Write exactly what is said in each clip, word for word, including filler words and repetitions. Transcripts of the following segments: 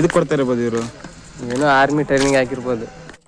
ಇದು ಕೊಡ್ತಾ ಇರ್ಬೋದು ಇವರು, ಏನೋ ಆರ್ಮಿ ಟ್ರೈನಿಂಗ್ ಹಾಕಿರ್ಬೋದು.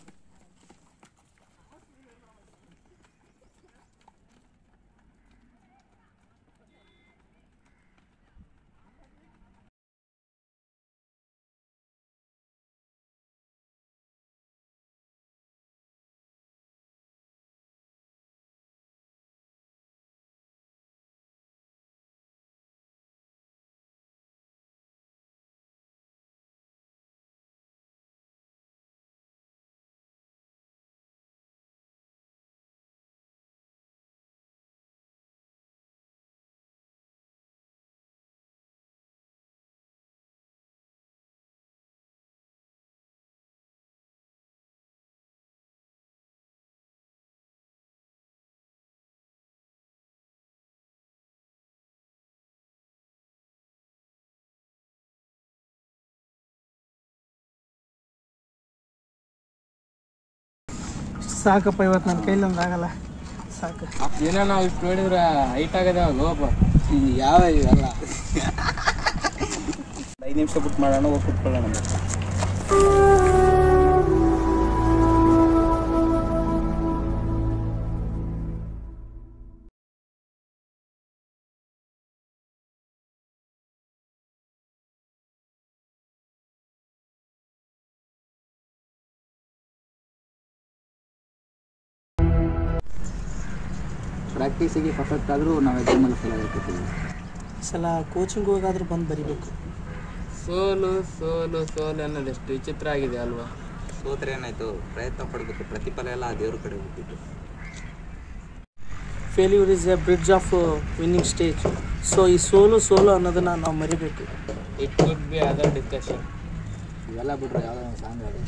ಸಾಕಪ್ಪ, ಇವತ್ತು ನನ್ನ ಕೈಲಿ ಒಂದು ಆಗಲ್ಲ, ಸಾಕು. ಏನೋ ನಾವು ಇಷ್ಟು ನೋಡಿದ್ರೆ ಹೈಟ್ ಆಗದೆ ಲೋಪ ಯಾವ ಇವೆಲ್ಲ ಐದು ನಿಮಿಷ ಬಿಟ್ಟು ಮಾಡೋಣ, ಹೋಗಿ ಕುತ್ಕೊಳ್ಳೋಣ. ಪ್ರಾಕ್ಟೀಸಿಗೆ ಪರ್ಫೆಕ್ಟ್ ಆದರೂ ನಾವು ಎಕ್ಸಾಮಲ್ಲಿ ಫೇಲ್ ಆಗಿರ್ತೀವಿ. ಸಲ ಕೋಚಿಂಗ್ ಹೋಗಾದ್ರೂ ಬಂದು ಬರಿಬೇಕು. ಸೋಲು ಸೋಲು ಸೋಲು ಅನ್ನೋದು ಎಷ್ಟು ವಿಚಿತ್ರ ಆಗಿದೆ ಅಲ್ವಾ? ಸೋತ್ರೆ ಏನಾಯಿತು, ಪ್ರಯತ್ನ ಪಡಬೇಕು, ಪ್ರತಿಫಲ ಎಲ್ಲ ಆ ದೇವ್ರ ಕಡೆ ಹೋಗ್ಬಿಟ್ಟು. Failure is a bridge of winning stage. So ಈ ಸೋಲು ಸೋಲು ಅನ್ನೋದನ್ನು ನಾವು ಮರಿಬೇಕು. It could be other discussion. ಇವೆಲ್ಲ ಬಿಟ್ರೆ ಯಾವುದೋ ಒಂದು ಸಾಂಗ್ ಅದು.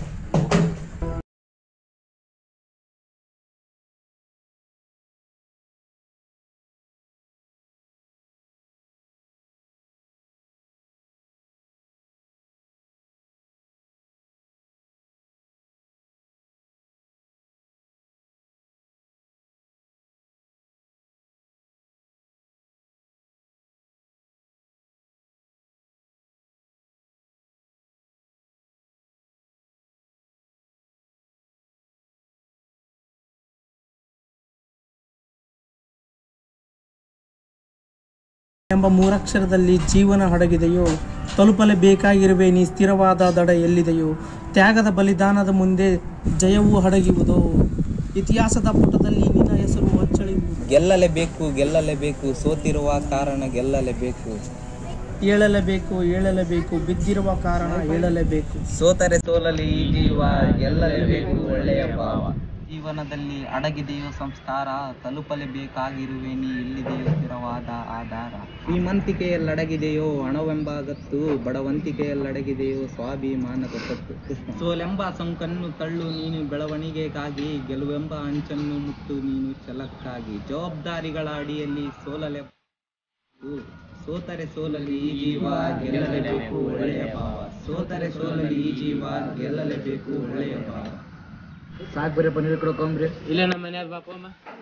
ಎಂಬ ಮೂರಕ್ಷರದಲ್ಲಿ ಜೀವನ ಅಡಗಿದೆಯೋ, ತಲುಪಲೇಬೇಕಾಗಿರುವೆ ನೀ ಸ್ಥಿರವಾದ ದಡ ಎಲ್ಲಿದೆಯೋ, ತ್ಯಾಗದ ಬಲಿದಾನದ ಮುಂದೆ ಜಯವೂ ಅಡಗುವುದೋ, ಇತಿಹಾಸದ ಪುಟದಲ್ಲಿ ನಿನ್ನ ಹೆಸರು ಅಚ್ಚಳಿಯುವುದು. ಗೆಲ್ಲಲೇಬೇಕು ಗೆಲ್ಲಲೇಬೇಕು, ಸೋತಿರುವ ಕಾರಣ ಗೆಲ್ಲಲೇಬೇಕು. ಏಳಲೇಬೇಕು ಏಳಲೇಬೇಕು, ಬಿದ್ದಿರುವ ಕಾರಣ ಏಳಲೇಬೇಕು. ಸೋತರೆ ಸೋಲಲಿ ಈ ಜೀವ, ಗೆಲ್ಲಲೇಬೇಕು ಒಳ್ಳೆಯ ಭಾವ. ಜೀವನದಲ್ಲಿ ಅಡಗಿದೆಯೋ ಸಂಸ್ಕಾರ, ತಲುಪಲೇಬೇಕಾಗಿರುವೆ ನೀ ಎಲ್ಲಿದೆಯೋ ಸ್ಥಿರವಾದ ಆಧಾರ. ಶ್ರೀಮಂತಿಕೆಯಲ್ಲಡಗಿದೆಯೋ ಹಣವೆಂಬ ಗತ್ತು, ಬಡವಂತಿಕೆಯಲ್ಲಡಗಿದೆಯೋ ಸ್ವಾಭಿಮಾನದ ತತ್ತು. ಸೋಲೆಂಬ ಸೋಂಕನ್ನು ತಳ್ಳು ನೀನು ಬೆಳವಣಿಗೆಗಾಗಿ, ಗೆಲುವೆಂಬ ಅಂಚನ್ನು ಮುಟ್ಟು ನೀನು ಛಲಕ್ಕಾಗಿ. ಜವಾಬ್ದಾರಿಗಳ ಅಡಿಯಲ್ಲಿ ಸೋಲಲೆ ಸೋತರೆ ಸೋಲಲಿ ಈ ಜೀವ, ಗೆಲ್ಲಲೇಬೇಕು ಒಳ್ಳೆಯ ಭಾವ. ಸೋತರೆ ಸೋಲಲಿ ಈ ಜೀವ, ಗೆಲ್ಲಲೇಬೇಕು ಒಳ್ಳೆಯ ಭಾವ. ಸಾಕು ಬರೀ ಪನ್ನೀರ್ ಕೊಡ್ಕೊಂಬ್ರಿ. ಇಲ್ಲ ನಮ್ಮ ಮನ್ಯಾಗ ಬಾಪಮ್ಮ.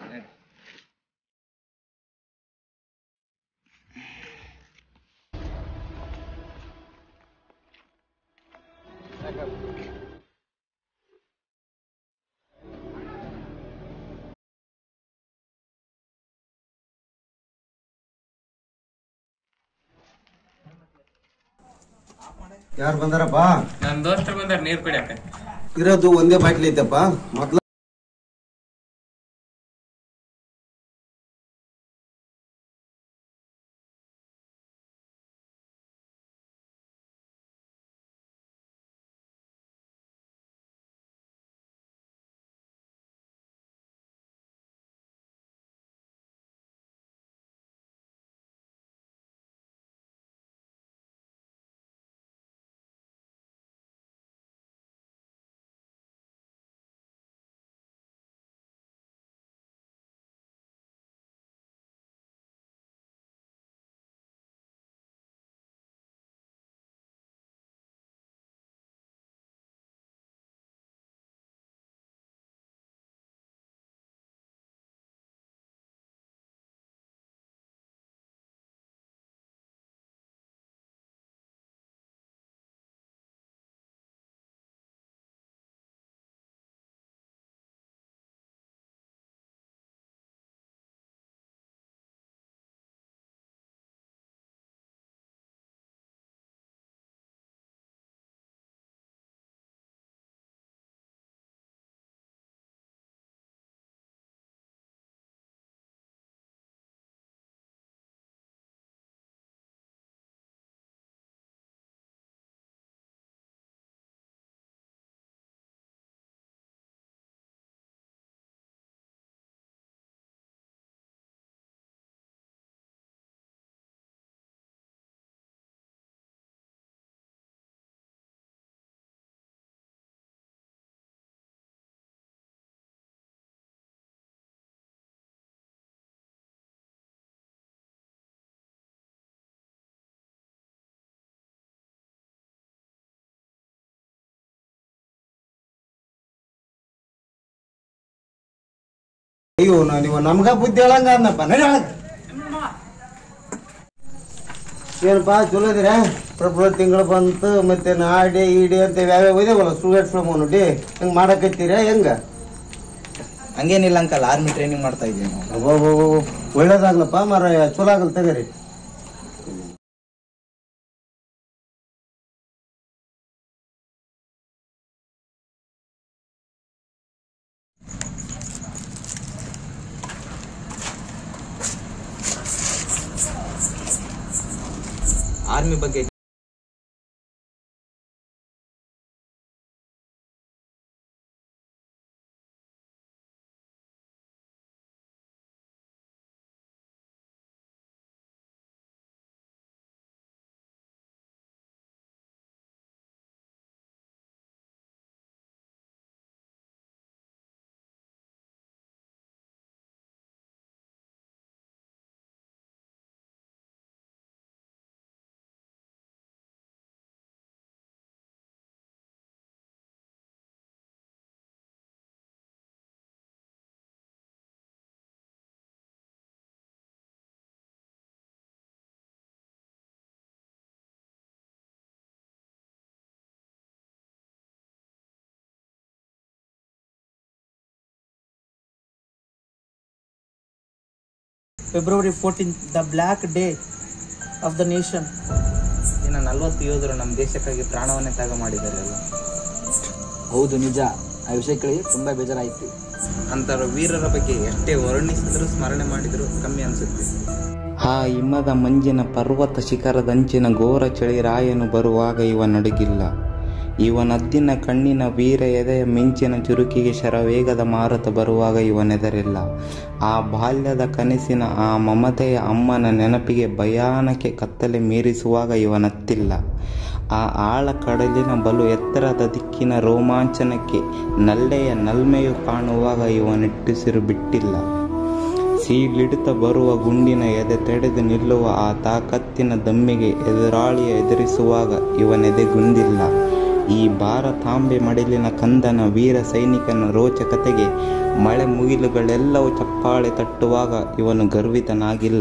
ಯಾರು ಬಂದಾರಪ್ಪ? ನನ್ನ ದೋಸ್ತರು ಬಂದಾರ ನೀರು ಕುಡಿಯಕ್ಕೆ. ಇರೋದು ಒಂದೇ ಬಾಟ್ಲಿ ಐತಪ್ಪ ಮೊದ್ಲು. ಅಯ್ಯೋ ನೀವು ನಮ್ಗ ಬುದ್ಧಿ ಹೇಳಂಗ ಅನ್ನಪ್ಪ ನಡಿ ಏನಪ್ಪ ಚಲೋ ಇದೀರ ಪ್ರಬಲ ತಿಂಗಳು ಬಂತು ಮತ್ತೆ ನಾಡಿ ಇಡಿ ಅಂತ ಯಾವ್ಯಾವ ಇದಾವಲ್ಲ ಸ್ಟೂಡೆಂಟ್ಸ್ ನೋಡಿ ಹೆಂಗ್ ಮಾಡಕತ್ತೀರ ಹೆಂಗ ಹಂಗೇನಿಲ್ಲ ಅಂಕಲ್, ಆರ್ಮಿ ಟ್ರೈನಿಂಗ್ ಮಾಡ್ತಾ ಇದ್ದೀವಿ ನಾವು. ಅಬ್ಬೋ ಒಳ್ಳೇದಾಗ್ಲಪ್ಪ ಮರ ಚಲೋ ಆಗಲ್ ತಗರಿ. ಆರ್ಮಿ ಬಗ್ಗೆ February fourteenth, the black day of the nation. ಇನ್ನು ನಲ್ವತ್ತು ಯೋಧರು ನಮ್ಮ ದೇಶಕ್ಕಾಗಿ ಪ್ರಾಣವನ್ನೇ ತ್ಯಾಗ ಮಾಡಿದ್ದಾರೆ ಅಲ್ಲ. ಹೌದು ನಿಜ, ಆ ವಿಷಯ ಕೇಳಿ ತುಂಬಾ ಬೇಜಾರಾಯ್ತು. ಅಂತರ ವೀರರ ಬಗ್ಗೆ ಎಷ್ಟೇ ವರ್ಣಿಸಿದ್ರು ಸ್ಮರಣೆ ಮಾಡಿದ್ರು ಕಮ್ಮಿ ಅನ್ಸುತ್ತೆ. ಆ ಹಿಮದ ಮಂಜಿನ ಪರ್ವತ ಶಿಖರದಂಚಿನ ಘೋರ ಚಳಿ ರಾಯನು ಬರುವಾಗ ಇವ ನಡುಗಿಲ್ಲ. ಇವನದ್ದಿನ ಕಣ್ಣಿನ ವೀರ ಎದೆಯ ಮಿಂಚಿನ ಚುರುಕಿಗೆ ಶರವೇಗದ ಮಾರುತ ಬರುವಾಗ ಇವನೆದರಿಲ್ಲ. ಆ ಬಾಲ್ಯದ ಕನಸಿನ ಆ ಮಮತೆಯ ಅಮ್ಮನ ನೆನಪಿಗೆ ಭಯಾನಕ ಕತ್ತಲೆ ಮೀರಿಸುವಾಗ ಇವನತ್ತಿಲ್ಲ. ಆ ಆಳ ಕಡಲಿನ ಬಲು ಎತ್ತರದ ದಿಕ್ಕಿನ ರೋಮಾಂಚನಕ್ಕೆ ನಲ್ಲೆಯ ನಲ್ಮೆಯು ಕಾಣುವಾಗ ಇವನಿಟ್ಟುಸಿರು ಬಿಟ್ಟಿಲ್ಲ. ಸೀಳಿಡುತ್ತ ಬರುವ ಗುಂಡಿನ ಎದೆ ತಡೆದು ನಿಲ್ಲುವ ಆ ತಾಕತ್ತಿನ ದಮ್ಮಿಗೆ ಎದುರಾಳಿಯ ಎದುರಿಸುವಾಗ ಇವನೆದೆಗುಂದಿಲ್ಲ. ಈ ಭಾರತಾಂಬೆ ಮಡಿಲಿನ ಕಂದನ ವೀರ ಸೈನಿಕನ ರೋಚಕತೆಗೆ ಮಳೆ ಮುಗಿಲುಗಳೆಲ್ಲವೂ ಚಪ್ಪಾಳೆ ತಟ್ಟುವಾಗ ಇವನು ಗರ್ವಿತನಾಗಿಲ್ಲ.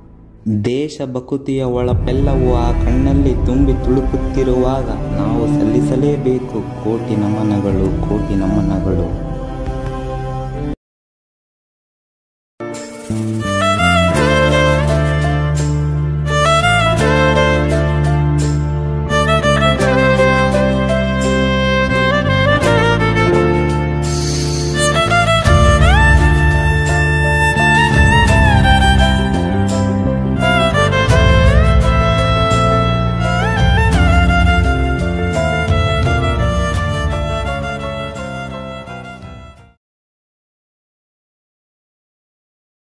ದೇಶ ಬಕುತಿಯ ಒಳಪೆಲ್ಲವೂ ಆ ಕಣ್ಣಲ್ಲಿ ತುಂಬಿ ತುಳುಕುತ್ತಿರುವಾಗ ನಾವು ಸಲ್ಲಿಸಲೇಬೇಕು ಕೋಟಿ ನಮನಗಳು, ಕೋಟಿ ನಮನಗಳು.